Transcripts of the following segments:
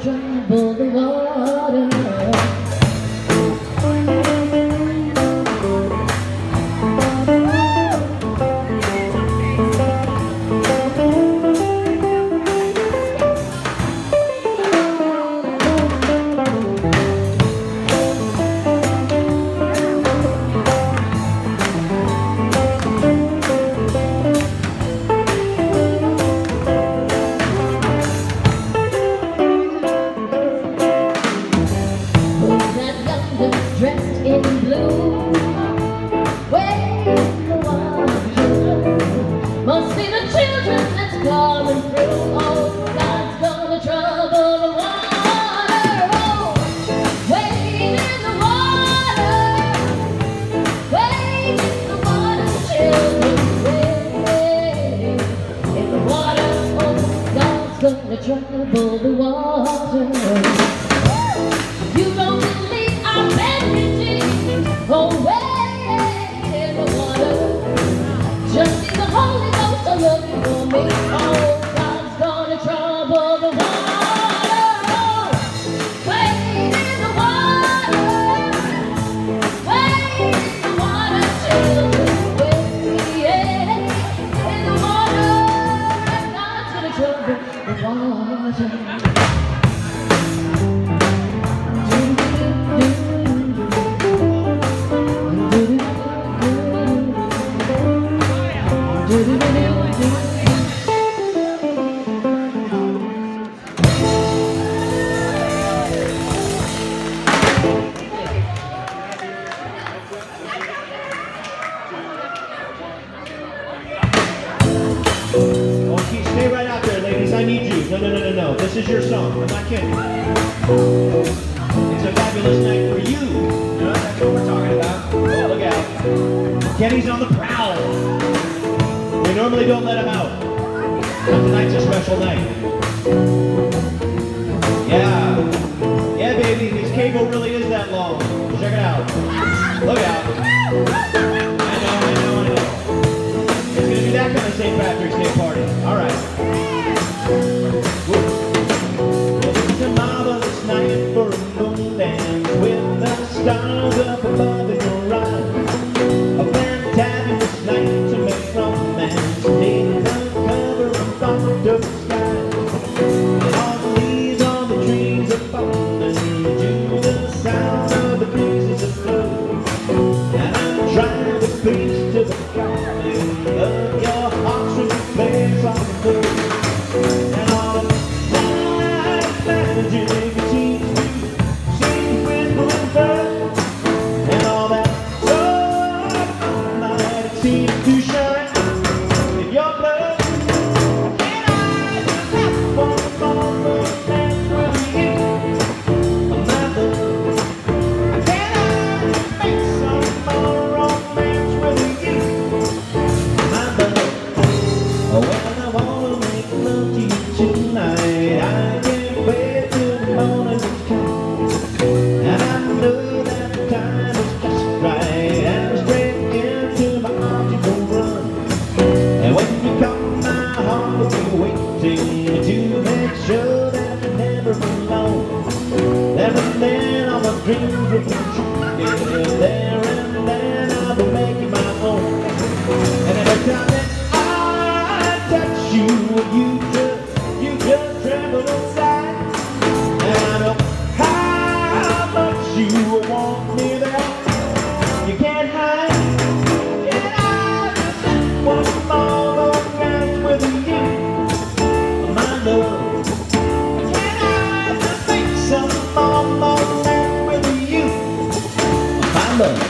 trouble the water. Dressed in blue, waving the water. Must be the children that's coming through. Oh, God's gonna trouble the water. Oh, wade in the water, wade in the water, children, wade in the water. Oh, God's gonna trouble the water. You don't believe I'm away in the water. Just see the Holy Ghost are looking for me. Oh, God's gonna trouble the water. Wade in the water, wade in the water, children, wade in the water. God's gonna trouble the water. Stay right out there, ladies. I need you. No. This is your song. I'm not kidding. It's a fabulous night for you. No, that's what we're talking about. Oh, look out. Kenny's on the prowl. We normally don't let him out. But tonight's a special night. Yeah, baby. His cable really is that long. Check it out. Look out. I know. It's going to be that kind of St. Patrick's Day party. All right. Well, it's a marvelous night for a moon dance with the stars up above in your eyes. A fantabulous night to make romance neath the cover of October sky. And all the leaves on the trees are falling to the sound of the breezes that blow. And I'm trying to preach to the calling of your heartstrings place on the floor. And all the night magic it seems to seem with one bird. And all that sunlight it seems to shine in your blood. And I just have one more dance with you, my love. Can I just make some more romance with you, my love? Well, I wanna make love to you tonight. I can't wait till the morning comes. And I know that the time is just right. And straight into my arms you go run. And when you come, my heart will be waiting to make sure that you're never alone. And then all my dreams will be true. Yeah, there and then I'll be making my own. And every time that I touch you, you just tremble inside. And I know how much you want me there. You can't hide. And I just have one more romance with you, my love. Can I just make some more romance with you, my love?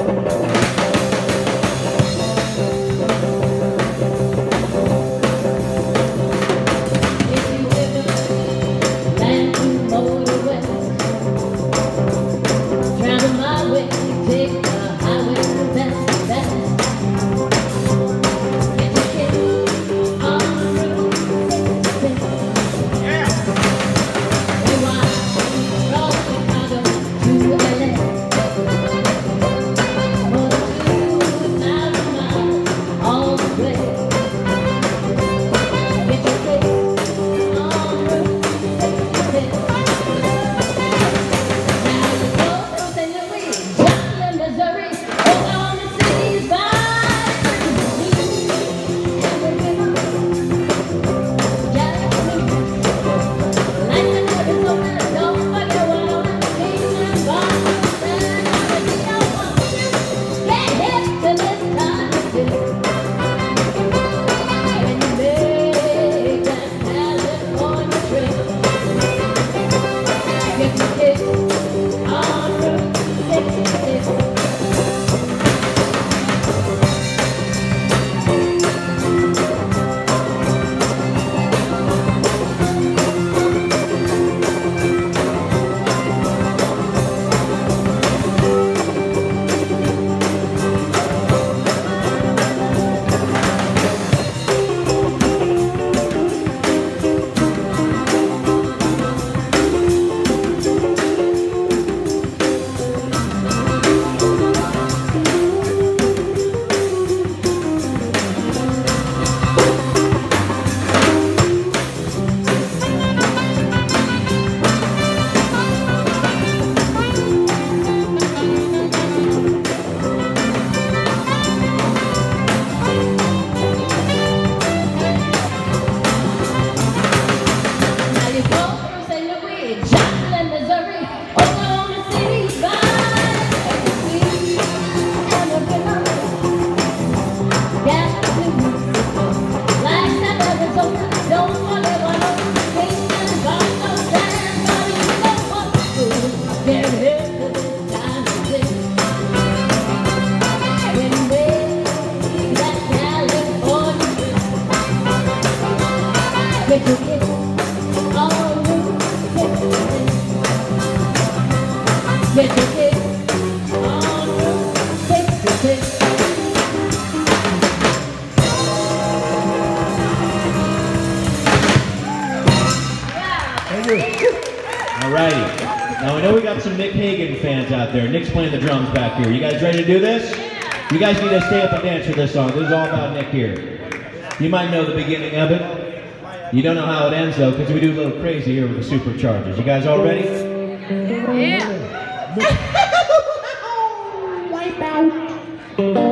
Alrighty. Now I know we got some Nick Hagan fans out there. Nick's playing the drums back here. You guys ready to do this? You guys need to stay up and dance for this song. This is all about Nick here. You might know the beginning of it. You don't know how it ends though, because we do a little crazy here with the superchargers. You guys all ready? Yeah. Wipe out.